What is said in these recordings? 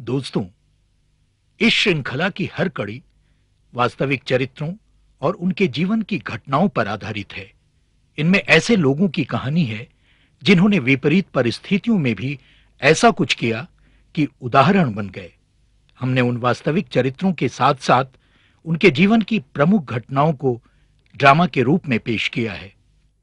दोस्तों, इस श्रृंखला की हर कड़ी वास्तविक चरित्रों और उनके जीवन की घटनाओं पर आधारित है। इनमें ऐसे लोगों की कहानी है जिन्होंने विपरीत परिस्थितियों में भी ऐसा कुछ किया कि उदाहरण बन गए। हमने उन वास्तविक चरित्रों के साथ-साथ उनके जीवन की प्रमुख घटनाओं को ड्रामा के रूप में पेश किया है।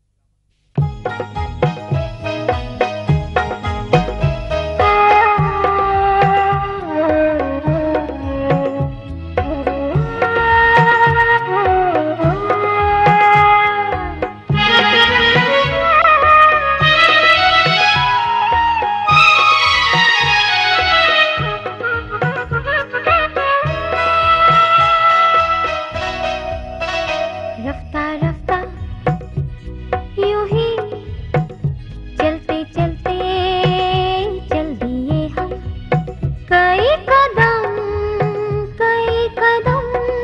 रफ्ता रफ्ता यूं ही चलते चलते चल दिए हम कई कदम कई कदम।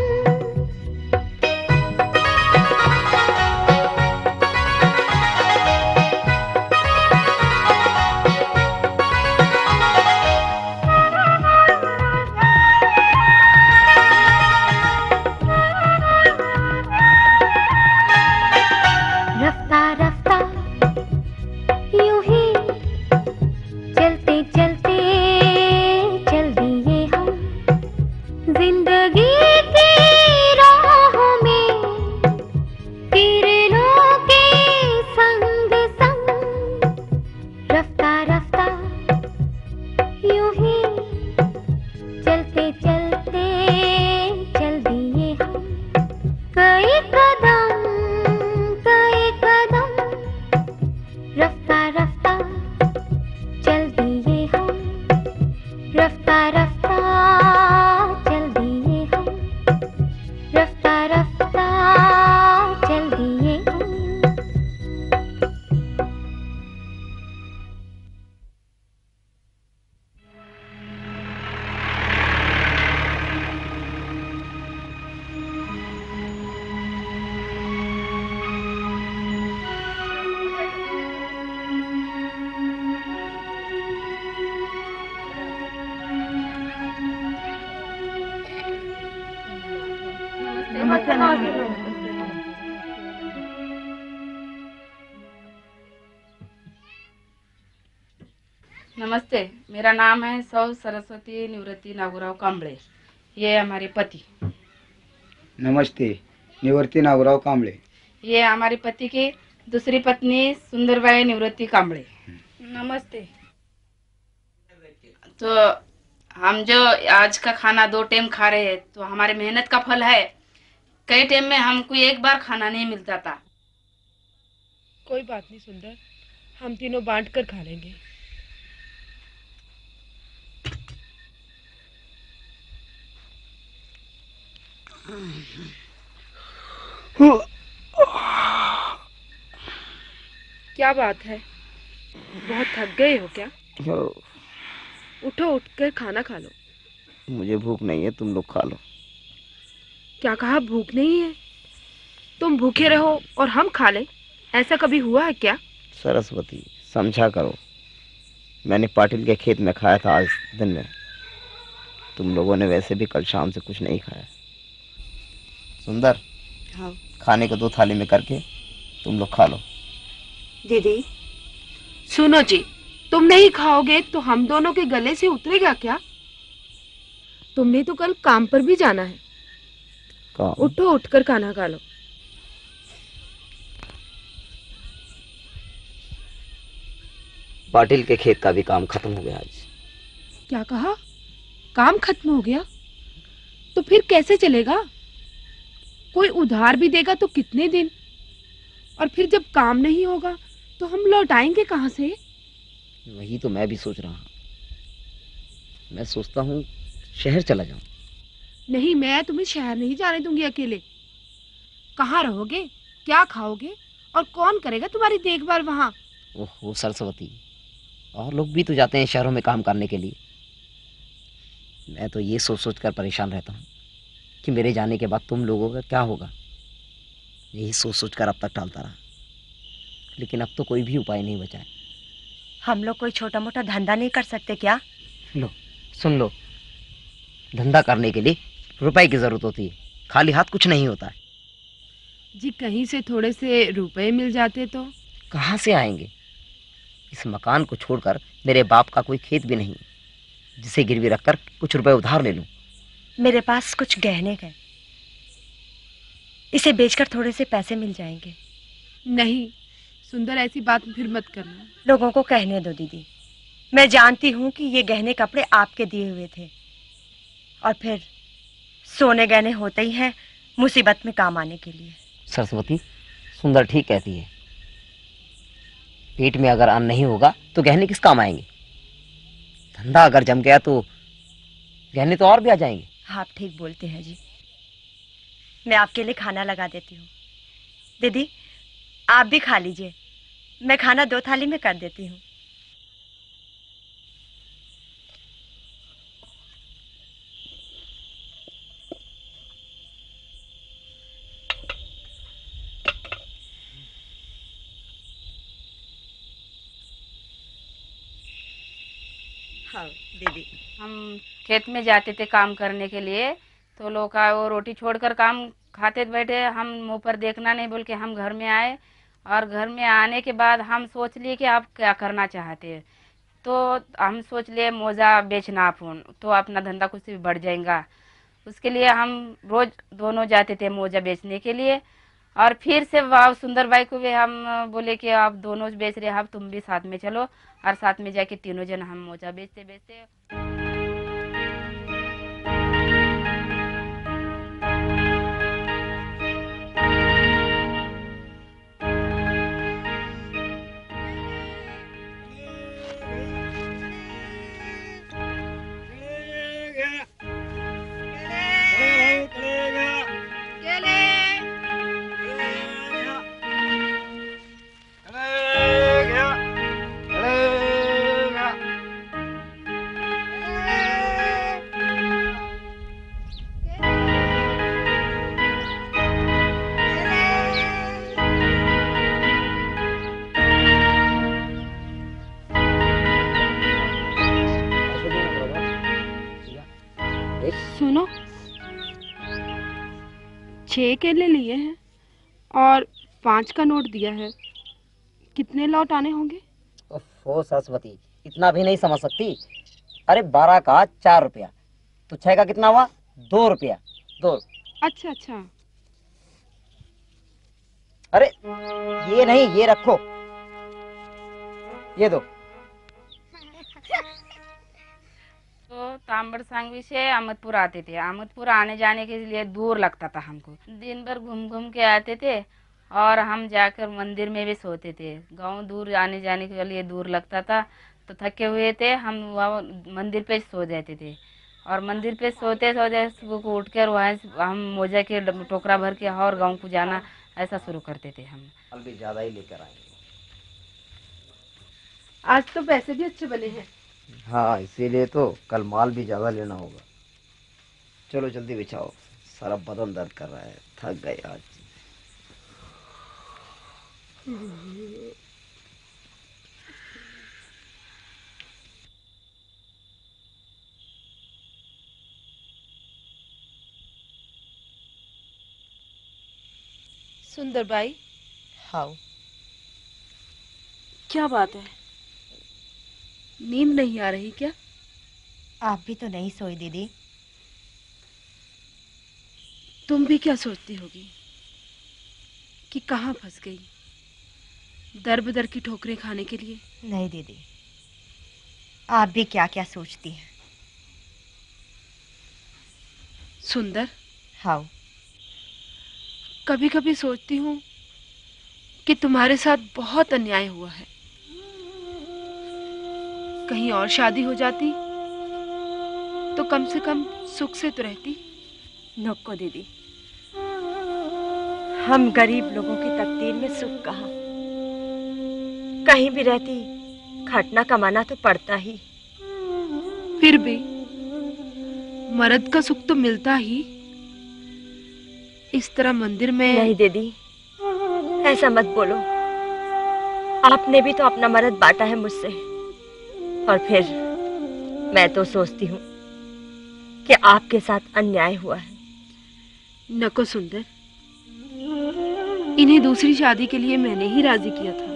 रफ्ता रफ्ता यूं ही चलते चलते चल दिए हम जिंदगी की राहों में किरणों के संग संग। रफ्ता रफ्ता यूं ही चलते चलते चल दिए हम कई कदम कई कदम। रफ्ता रफ्ता चल दिए हम रफ्ता रफ्ता चल दिए हम रफ्ता रफ्ता चल दिए हम। नमस्ते, मेरा नाम है सौ सरस्वती निवृत्ति नागुराव कांबळे। ये हमारे पति। नमस्ते, निवृत्ति नागुराव कांबळे। ये हमारे पति की दूसरी पत्नी सुंदरबाई निवृत्ति कांबळे। नमस्ते। तो हम जो आज का खाना 2 टाइम खा रहे हैं तो हमारे मेहनत का फल है। कई टाइम में हमको एक बार खाना नहीं मिलता था। कोई बात नहीं सुंदर, हम तीनों बांट कर खा लेंगे। क्या बात है, बहुत थक गए हो क्या? उठो, उठकर खाना खा लो। मुझे भूख नहीं है, तुम लोग खा लो। क्या कहा, भूख नहीं है? तुम भूखे रहो और हम खा लें, ऐसा कभी हुआ है क्या? सरस्वती, समझा करो। मैंने पाटिल के खेत में खाया था आज दिन में। तुम लोगों ने वैसे भी कल शाम से कुछ नहीं खाया। सुंदर, हाँ खाने को 2 थाली में करके तुम लोग खा लो। दीदी। सुनो जी, तुम नहीं खाओगे तो हम दोनों के गले से उतरेगा क्या? तुमने तो कल काम पर भी जाना है। उठो, उठकर खाना खा लो। पाटिल के खेत का भी काम खत्म हो गया आज। क्या कहा, काम खत्म हो गया? तो फिर कैसे चलेगा? कोई उधार भी देगा तो कितने दिन? और फिर जब काम नहीं होगा तो हम लौटाएंगे कहाँ से? वही तो मैं भी सोच रहा हूँ। मैं सोचता हूँ शहर चला जाऊं। नहीं, मैं तुम्हें शहर नहीं जाने दूंगी अकेले। कहाँ रहोगे, क्या खाओगे और कौन करेगा तुम्हारी देखभाल वहाँ? ओहो सरस्वती, और लोग भी तो जाते हैं शहरों में काम करने के लिए। मैं तो ये सोच सोच कर परेशान रहता हूँ कि मेरे जाने के बाद तुम लोगों का क्या होगा। यही सोच सोच कर अब तक टालता रहा, लेकिन अब तो कोई भी उपाय नहीं बचा है। हम लोग कोई छोटा मोटा धंधा नहीं कर सकते क्या? लो सुन लो, धंधा करने के लिए रुपए की जरूरत होती है, खाली हाथ कुछ नहीं होता है। जी कहीं से थोड़े से रुपए मिल जाते तो। कहाँ से आएंगे? इस मकान को छोड़कर मेरे बाप का कोई खेत भी नहीं जिसे गिरवी रखकर कुछ रुपए उधार ले लूं। मेरे पास कुछ गहने हैं, इसे बेचकर थोड़े से पैसे मिल जाएंगे। नहीं सुंदर, ऐसी बात फिर मत करना। लोगों को कहने दो दीदी, मैं जानती हूँ कि ये गहने कपड़े आपके दिए हुए थे, और फिर सोने गहने होते ही हैं मुसीबत में काम आने के लिए। सरस्वती, सुंदर ठीक कहती है। पेट में अगर अन्न नहीं होगा तो गहने किस काम आएंगे? धंधा अगर जम गया तो गहने तो और भी आ जाएंगे। आप ठीक बोलते हैं जी। मैं आपके लिए खाना लगा देती हूँ। दीदी आप भी खा लीजिए, मैं खाना 2 थाली में कर देती हूँ। हाँ दीदी। हम खेत में जाते थे काम करने के लिए, तो लोग का वो रोटी छोड़कर काम खाते बैठे, हम मुंह पर देखना नहीं बोल के हम घर में आए। और घर में आने के बाद हम सोच लिए कि आप क्या करना चाहते हैं, तो हम सोच लिए मोजा बेचना अपन, तो अपना धंधा कुछ भी बढ़ जाएगा। उसके लिए हम रोज दोनों जाते थे मोजा बेचने के लिए। और फिर से वाह सुंदर भाई को भी हम बोले कि आप दोनों बेच रहे हैं, आप तुम भी साथ में चलो, और साथ में जाके तीनों जन हम मोजा बेचते बेचते सुनो, 6 केले लिए हैं और 5 का नोट दिया है, कितने लौट आने होंगे? ओफो सरस्वती, इतना भी नहीं समझ सकती। अरे 12 का 4 रुपया, तो 6 का कितना हुआ? 2 रुपया। 2। अच्छा अच्छा। अरे ये नहीं, ये रखो, ये दो। तो तांबड़ सांगवी से अहमदपुर आते थे। अहमदपुर आने जाने के लिए दूर लगता था हमको, दिन भर घूम घूम के आते थे, और हम जाकर मंदिर में भी सोते थे। गांव दूर आने जाने के लिए दूर लगता था, तो थके हुए थे हम वहाँ मंदिर पे सो जाते थे। और मंदिर पे सोते सोते सुबह को उठकर वहाँ से हम मोजा के टोकरा भर के और गाँव को जाना ऐसा शुरू करते थे हम। कल भी ज्यादा ही लेकर आएंगे। आज तो पैसे भी अच्छे बने हैं। हाँ, इसीलिए तो कल माल भी ज्यादा लेना होगा। चलो जल्दी बिछाओ, सारा बदन दर्द कर रहा है, थक गए आज। सुंदर बाई, हाँ क्या बात है, नींद नहीं आ रही क्या? आप भी तो नहीं सोई दीदी। तुम भी क्या सोचती होगी कि कहाँ फंस गई, दर बदर की ठोकरें खाने के लिए? नहीं दीदी, आप भी क्या क्या सोचती हैं। सुंदर, हाँ कभी कभी सोचती हूँ कि तुम्हारे साथ बहुत अन्याय हुआ है। कहीं और शादी हो जाती तो कम से कम सुख से तो रहती। नको दीदी, हम गरीब लोगों की तकदीर में सुख कहाँ। कहीं भी रहती खटना कमाना तो पड़ता ही। फिर भी मर्द का सुख तो मिलता ही। इस तरह मंदिर में। नहीं दीदी, ऐसा मत बोलो। आपने भी तो अपना मर्द बांटा है मुझसे, और फिर मैं तो सोचती हूँ कि आपके साथ अन्याय हुआ है। नको सुंदर, इन्हें दूसरी शादी के लिए मैंने ही राजी किया था।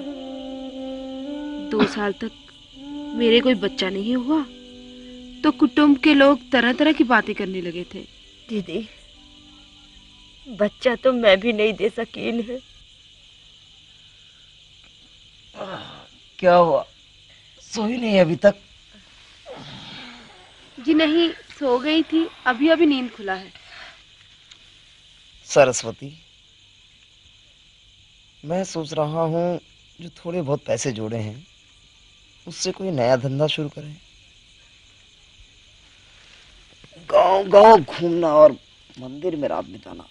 2 साल तक मेरे कोई बच्चा नहीं हुआ तो कुटुंब के लोग तरह तरह की बातें करने लगे थे। दीदी, बच्चा तो मैं भी नहीं दे सकी इन्हें। क्या हुआ? सोई नहीं अभी तक? जी नहीं, सो गई थी, अभी अभी नींद खुला है। सरस्वती, मैं सोच रहा हूँ जो थोड़े बहुत पैसे जोड़े हैं उससे कोई नया धंधा शुरू करें। गांव गांव घूमना और मंदिर में रात बिताना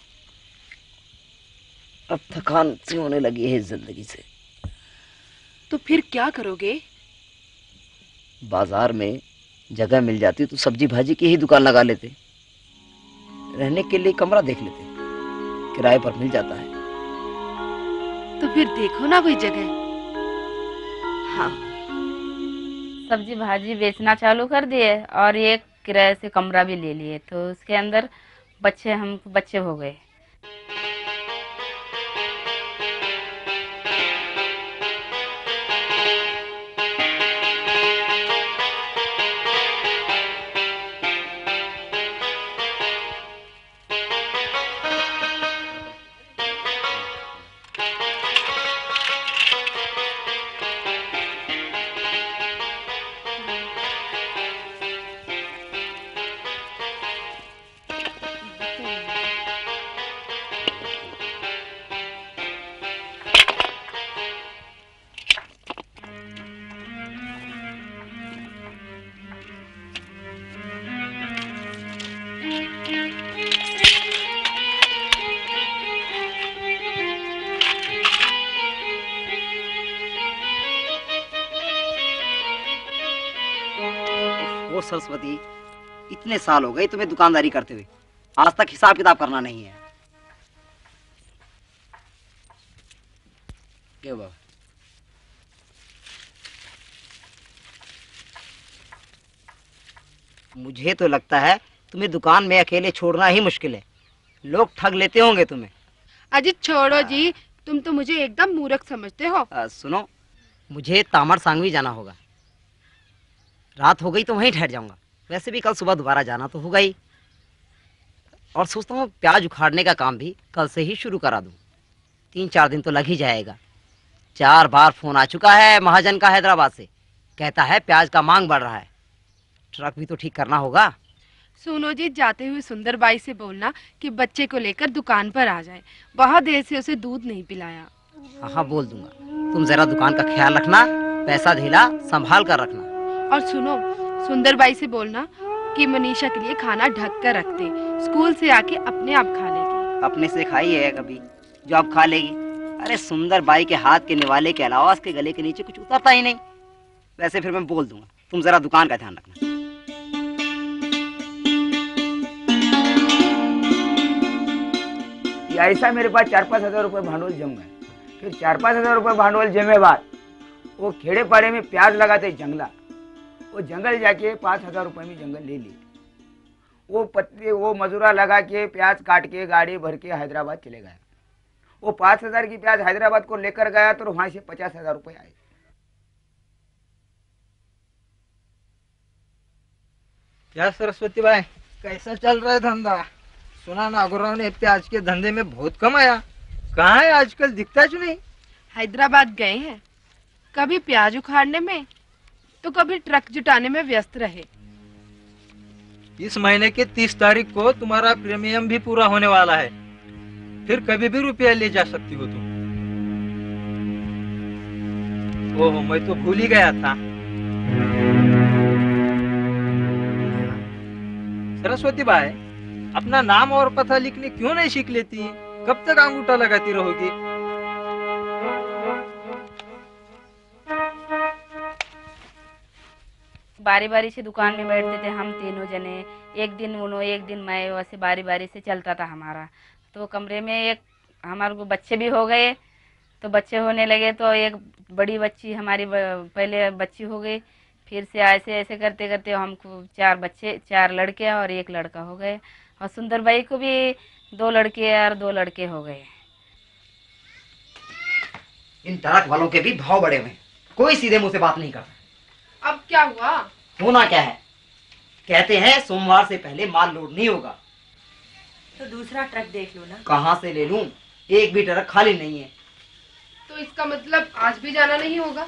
अब थकान सी होने लगी है इस जिंदगी से। तो फिर क्या करोगे? बाजार में जगह मिल जाती तो सब्जी भाजी की ही दुकान लगा लेते। रहने के लिए कमरा देख लेते, किराए पर मिल जाता है। तो फिर देखो ना कोई जगह। हाँ, सब्जी भाजी बेचना चालू कर दिए और एक किराए से कमरा भी ले लिए, तो उसके अंदर हमको बच्चे हो गए। वो सरस्वती, इतने साल हो गए तुम्हें दुकानदारी करते हुए, आज तक हिसाब किताब करना नहीं है। क्या बाबा? मुझे तो लगता है तुम्हें दुकान में अकेले छोड़ना ही मुश्किल है। लोग ठग लेते होंगे तुम्हें। अजी छोड़ो जी, तुम तो मुझे एकदम मूर्ख समझते हो। सुनो, मुझे तामर सांगवी जाना होगा। रात हो गई तो वहीं ठहर जाऊंगा। वैसे भी कल सुबह दोबारा जाना तो होगा ही। और सोचता हूँ प्याज उखाड़ने का काम भी कल से ही शुरू करा दूं। 3-4 दिन तो लग ही जाएगा। 4 बार फोन आ चुका है महाजन का हैदराबाद से, कहता है प्याज का मांग बढ़ रहा है। ट्रक भी तो ठीक करना होगा। सुनो जी, जाते हुए सुंदर बाई से बोलना कि बच्चे को लेकर दुकान पर आ जाए। बहुत देर से उसे दूध नहीं पिलाया। हाँ हाँ, बोल दूंगा। तुम जरा दुकान का ख्याल रखना, पैसा ढीला संभाल कर रखना। और सुनो, सुंदर बाई से बोलना कि मनीषा के लिए खाना ढक कर रख दे, स्कूल से आके अपने आप खा लेगी। अपने से खाई है कभी जो अब खा लेगी? अरे सुंदर बाई के हाथ के निवाले के अलावा उसके गले के नीचे कुछ उतरता ही नहीं। वैसे फिर मैं बोल दूंगा, तुम जरा दुकान का ध्यान रखना। ऐसा मेरे पास 4-5 हजार रुपये भांडवल जम गए। फिर 4-5 हजार रुपये भांडवल जमे बाद वो खेड़े पाड़े में प्याज लगाते जंगला, वो जंगल जाके 5,000 रुपये में जंगल ले ली। वो पत्ते वो मजूरा लगा के प्याज काट के गाड़ी भर के हैदराबाद चले गए। वो 5,000 की प्याज हैदराबाद को लेकर गया तो वहां से 50,000 रुपये आए। क्या सरस्वती बाई, कैसा चल रहा है धंधा? सुना नागौरराव ने प्याज के धंधे में बहुत कमाया। कहाँ है आजकल, दिखता क्यों नहीं? हैदराबाद गए हैं, कभी प्याज उखाड़ने में तो कभी ट्रक जुटाने में व्यस्त रहे। इस महीने के 30 तारीख को तुम्हारा प्रीमियम भी पूरा होने वाला है। फिर कभी भी रुपया ले जा सकती हो तुम। ओहो, मैं तो भूल ही गया था। सरस्वती बाई, अपना नाम और पता लिखने क्यों नहीं सीख लेती? कब तक अंगूठा लगाती रहोगी? बारी बारी से दुकान में बैठते थे हम तीनों जने। एक दिन उनो एक दिन मैं, वैसे बारी बारी से चलता था हमारा। तो कमरे में एक हमारे को बच्चे भी हो गए। तो बच्चे होने लगे तो एक बड़ी बच्ची हमारी पहले बच्ची हो गई, फिर से ऐसे ऐसे करते करते हमको 4 बच्चे, 4 लड़के और 1 लड़का हो गए। और सुंदर भाई को भी 2 लड़के और 2 लड़के हो गए। इन ट्रक वालों के भी भाव बढ़े हुए हैं, कोई सीधे मुंह से बात नहीं करता। अब क्या हुआ? होना क्या है, कहते हैं सोमवार से पहले माल लोड नहीं होगा। तो दूसरा ट्रक देख लो ना। कहाँ से ले लूं, एक भी ट्रक खाली नहीं है। तो इसका मतलब आज भी जाना नहीं होगा?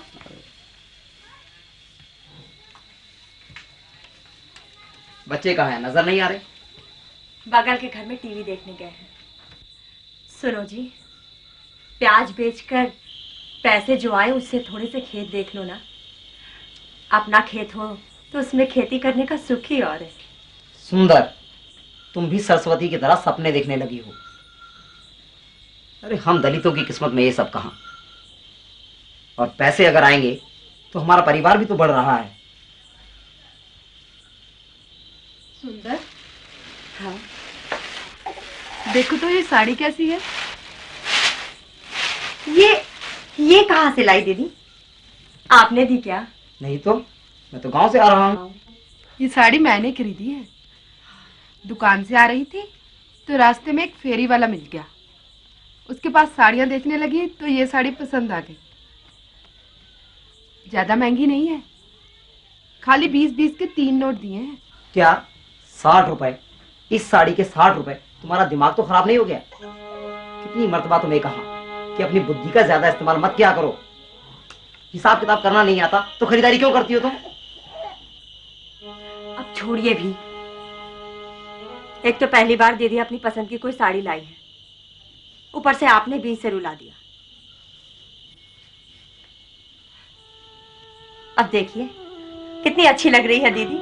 बच्चे कहाँ हैं, नजर नहीं आ रहे? बगल के घर में टीवी देखने गए हैं। सुनो जी, प्याज बेचकर पैसे जो आए उससे थोड़े से खेत देख लो ना। अपना खेत हो तो उसमें खेती करने का सुख ही और है। सुंदर, तुम भी सरस्वती की तरह सपने देखने लगी हो। अरे हम दलितों की किस्मत में ये सब कहाँ। और पैसे अगर आएंगे तो हमारा परिवार भी तो बढ़ रहा है। सुंदर, हाँ, देखो तो ये साड़ी कैसी है? ये कहाँ से लाई दीदी? आपने दी क्या? नहीं तो, मैं तो गांव से आ रहा हूँ। ये साड़ी मैंने खरीदी है। दुकान से आ रही थी तो रास्ते में एक फेरी वाला मिल गया। उसके पास साड़ियाँ देखने लगी तो ये साड़ी पसंद आ गई। ज्यादा महंगी नहीं है, खाली 20-20 के 3 नोट दिए हैं। क्या 60 रुपए? इस साड़ी के 60 रुपए? तुम्हारा दिमाग तो खराब नहीं हो गया? कितनी मर्तबा तुम्हें कहा कि अपनी बुद्धि का ज्यादा इस्तेमाल मत किया करो। हिसाब किताब करना नहीं आता तो खरीदारी क्यों करती हो तुम? अब छोड़िए भी। एक तो पहली बार दीदी अपनी पसंद की कोई साड़ी लाई है, ऊपर से आपने 20 से रुला दिया। अब देखिए कितनी अच्छी लग रही है दीदी।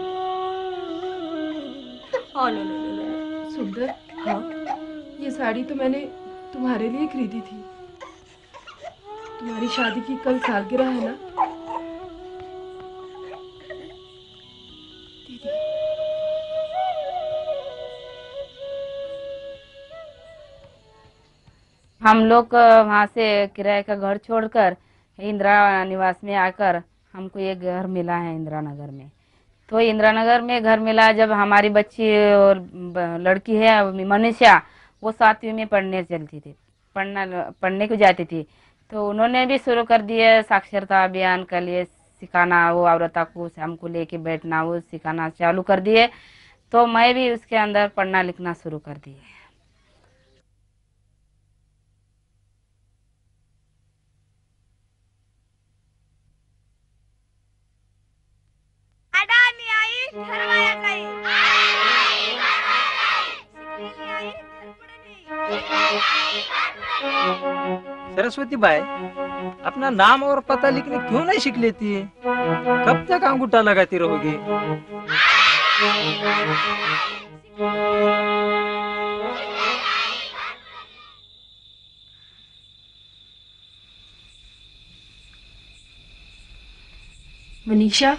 No no no. सुंदर, हाँ, ये साड़ी तो मैंने तुम्हारे लिए खरीदी थी। तुम्हारी शादी की कल सालगिरह है ना दीदी? हम लोग वहाँ से किराए का घर छोड़कर इंदिरा निवास में आकर हमको ये घर मिला है इंदिरा नगर में। तो इंदिरा नगर में घर मिला जब हमारी बच्ची और लड़की है मनीषा, वो 7वीं में पढ़ने चलती थी, पढ़ने को जाती थी। तो उन्होंने भी शुरू कर दिया साक्षरता अभियान के लिए सिखाना, वो औरतों को हमको लेके बैठना, वो सिखाना चालू कर दिए। तो मैं भी उसके अंदर पढ़ना लिखना शुरू कर दिए। सरस्वती बाई, अपना नाम और पता लिखने क्यों नहीं सीख लेती है? कब तक अंगूठा लगाती रहोगी? मनीषा,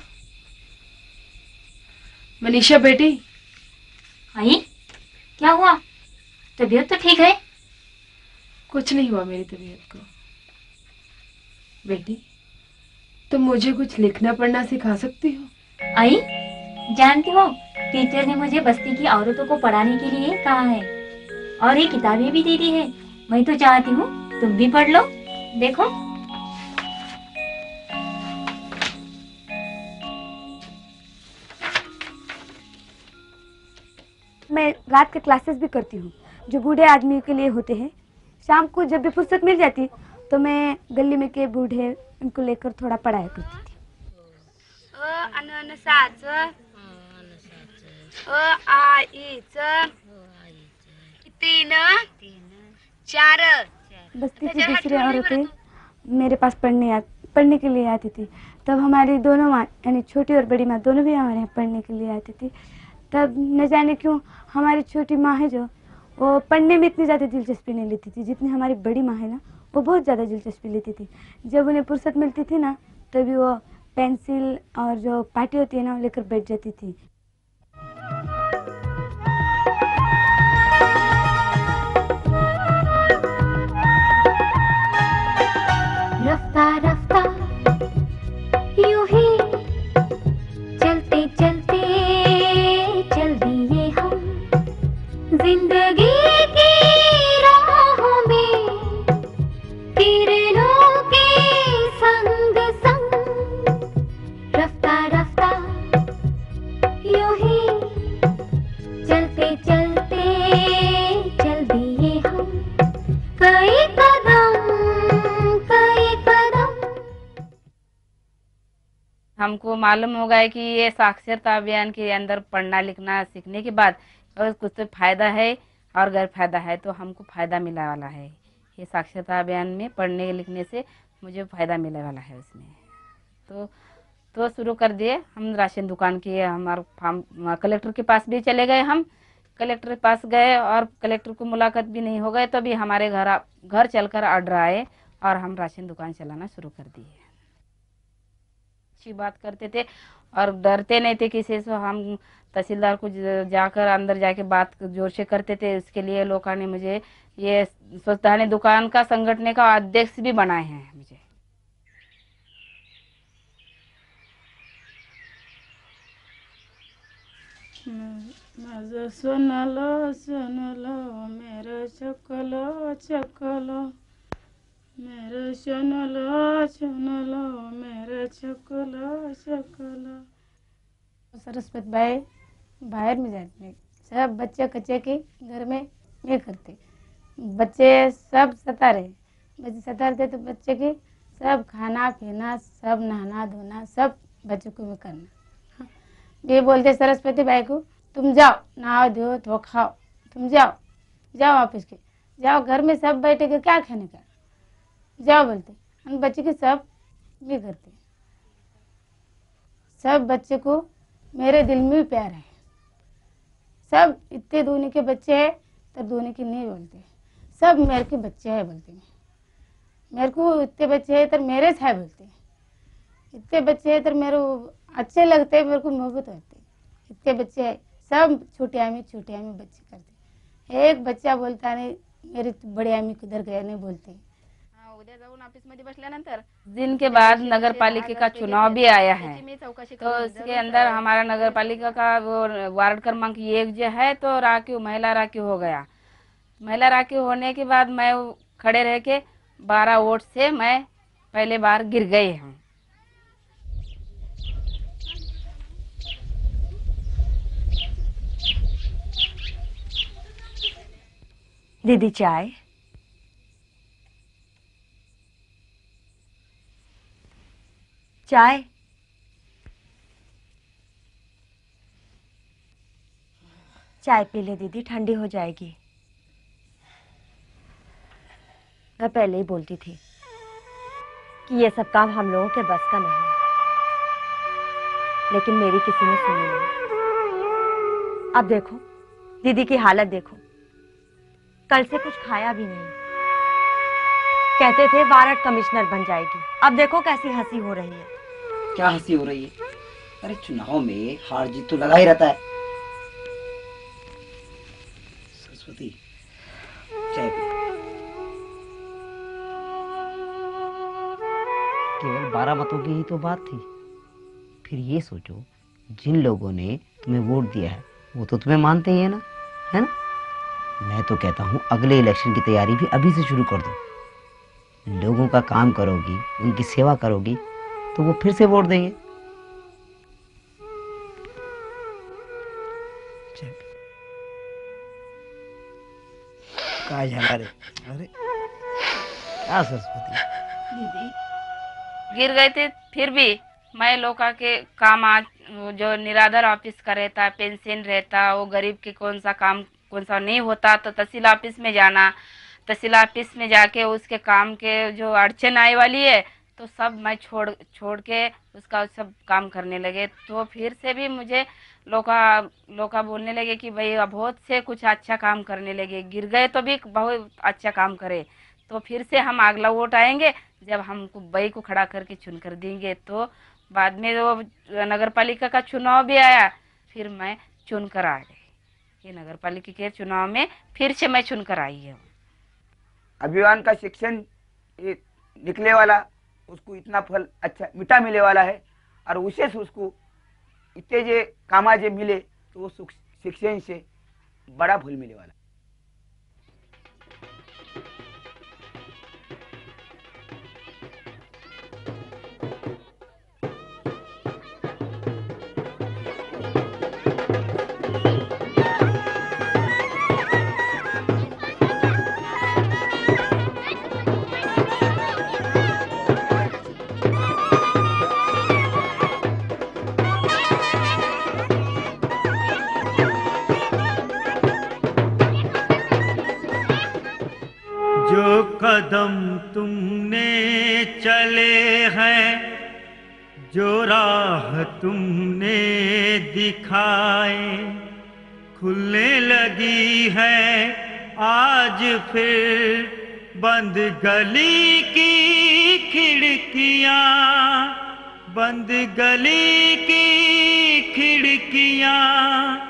मनीषा बेटी। आई, क्या हुआ? तबीयत तो ठीक है? कुछ नहीं हुआ मेरी तबीयत को। बेटी, तुम मुझे कुछ लिखना पढ़ना सिखा सकती हो? आई, जानती हो टीचर ने मुझे बस्ती की औरतों को पढ़ाने के लिए कहा है और ये किताबें भी दे दी है। मैं तो चाहती हूँ तुम भी पढ़ लो। देखो, मैं रात के क्लासेस भी करती हूँ जो बूढ़े आदमी के लिए होते हैं। शाम को जब भी फुर्सत मिल जाती तो मैं गली में के बूढ़े उनको लेकर थोड़ा पढ़ाया करती थी। बस्ती की दूसरी औरतें मेरे पास पढ़ने के लिए आती थी। तब हमारी दोनों माँ यानी छोटी और बड़ी माँ दोनों भी हमारे यहाँ पढ़ने के लिए आती थी। तब न जाने क्यों हमारी छोटी माँ है जो, वो पढ़ने में इतनी ज़्यादा दिलचस्पी नहीं लेती थी जितनी हमारी बड़ी माँ है ना, वो बहुत ज़्यादा दिलचस्पी लेती थी। जब उन्हें फुर्सत मिलती थी ना, तभी वो पेंसिल और जो पाटी होती है ना, वो लेकर बैठ जाती थी। रफ्ता रफ्ता यूं ही हमको मालूम हो गया कि ये साक्षरता अभियान के अंदर पढ़ना लिखना सीखने के बाद और कुछ तो फायदा है और गैर फायदा है, तो हमको फायदा मिला वाला है। ये साक्षरता अभियान में पढ़ने लिखने से मुझे फायदा मिलने वाला है उसमें। तो शुरू कर दिए हम राशन दुकान की। हमारे फार्म कलेक्टर के पास भी चले गए, हम कलेक्टर के पास गए और कलेक्टर को मुलाकात भी नहीं हो गए, तो भी हमारे घर चलकर ऑर्डर आए और हम राशन दुकान चलाना शुरू कर दिए। अच्छी बात करते थे और डरते नहीं थे किसी से। हम तहसीलदार को जाकर अंदर जाके बात जोर से करते थे। उसके लिए लोगों ने मुझे ये स्वच्छता दुकान का संगठन का अध्यक्ष भी बनाए हैं मुझे। सुन लो मेरे चकलो चकलो, मेरे सुन लो मेरे चकलो चकलो। सरस्वती भाई बाहर में जाते, सब बच्चे कच्चे के घर में ये करते, बच्चे सब सता रहे, बच्चे सता रहे तो बच्चे के सब खाना पीना सब नहाना धोना सब बच्चों को भी करना। ये बोलते सरस्वती भाई को, तुम जाओ नहाओ धो तो खाओ, तुम जाओ ऑफिस के, जाओ घर में सब बैठे के क्या खाने का, जाओ बोलते। हम बच्चे के सब भी करते, सब बच्चे को मेरे दिल में भी प्यार है। सब इतने दूनी के बच्चे हैं तो दूनी के नहीं बोलते, सब मेरे के बच्चे हैं बोलते। मेरे को इतने बच्चे हैं तो मेरे से है बोलते, इतने बच्चे हैं तो मेरे अच्छे लगते, मेरे को मोहब्बत करते। इतने बच्चे हैं सब छोटे आमी बच्चे करते। एक बच्चा बोलता नहीं मेरी बड़े आमी किधर गया नहीं बोलते। उद्या जाऊन ऑफिस मध्ये बसल्यानंतर दिन के बाद नगर पालिका का चुनाव भी आया है, तो उसके अंदर हमारा नगर पालिका का वो वार्ड क्रमांक 1 जो है तो राखी महिला राखी हो गया। महिला राखी होने के बाद मैं खड़े रह के 12 वोट से मैं पहले बार गिर गई हूँ। दीदी चाय। चाय चाय पी ले दीदी, ठंडी हो जाएगी। मैं पहले ही बोलती थी कि ये सब काम हम लोगों के बस का नहीं है, लेकिन मेरी किसी ने सुनी नहीं। अब देखो दीदी की हालत देखो, कल से कुछ खाया भी नहीं। कहते थे वार्ड कमिश्नर बन जाएगी, अब देखो कैसी हंसी हो रही है। क्या हंसी हो रही है? अरे चुनाव में हार जीत तो लगा ही रहता है। सरस्वती चाय पी। केवल 12 मतों की ही तो बात थी। फिर ये सोचो जिन लोगों ने तुम्हें वोट दिया है वो तो तुम्हें मानते ही है ना, है ना? मैं तो कहता हूँ अगले इलेक्शन की तैयारी भी अभी से शुरू कर दो। लोगों का काम करोगी, उनकी सेवा करोगी तो वो फिर से वोट देंगे। क्या झाला रे? अरे क्या सरस्वती दीदी गिर गए थे, फिर भी मैं लोगों के काम आज जो निराधार ऑफिस का रहता, पेंशन रहता, वो गरीब के कौन सा नहीं होता तो तहसील ऑफिस में जाना, तहसील ऑफिस में जाके उसके काम के जो अड़चन आने वाली है तो सब मैं छोड़ के उसका सब काम करने लगे। तो फिर से भी मुझे लोका बोलने लगे कि भाई बहुत से कुछ अच्छा काम करने लगे, गिर गए तो भी बहुत अच्छा काम करे, तो फिर से हम अगला वोट आएंगे जब हमको बई को खड़ा करके चुन कर देंगे। तो बाद में वो नगर पालिका का चुनाव भी आया, फिर मैं चुन कर आ गई। ये नगर पालिका के चुनाव में फिर से मैं चुन कर आई हूँ। अभियान का शिक्षण ये निकले वाला, उसको इतना फल अच्छा मीठा मिले वाला है, और उसे उसको इतने जे कामा जे मिले तो वो शिक्षण से बड़ा फल मिले वाला। तुमने दिखाए, खुलने लगी है आज फिर बंद गली की खिड़कियां, बंद गली की खिड़कियां।